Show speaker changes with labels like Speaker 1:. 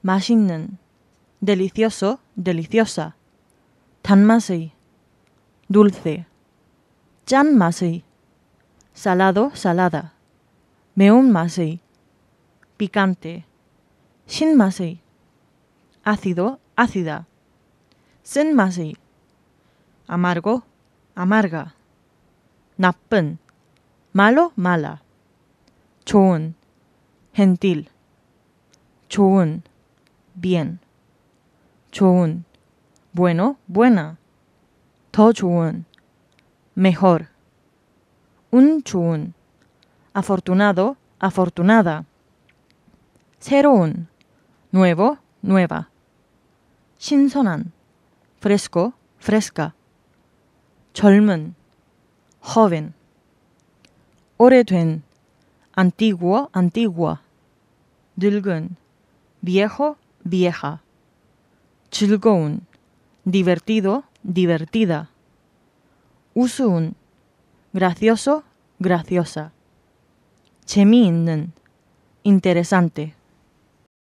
Speaker 1: 맛있는, delicioso, deliciosa, 단맛의, dulce, 짠맛의, salado, salada, 매운맛의, picante, 신맛의, ácido, ácida, 쓴맛의, amargo, amarga, 나쁜, malo, mala, 좋은, gentil, 좋은, bien, 좋은, bueno, buena, 더 좋은, mejor, 운 좋은, afortunado, afortunada, 새로운, nuevo, nueva, 신선한, fresco, fresca, 젊은, joven, 오래된, antiguo, antigua, 늙은, viejo, vieja, 즐거운, divertido, divertida, 우스운, gracioso, graciosa, 재미있는, interesante.